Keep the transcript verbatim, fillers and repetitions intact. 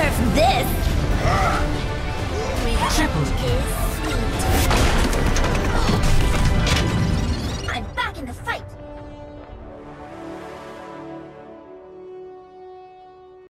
deserve this! Triple Is sweet. I'm back in the fight!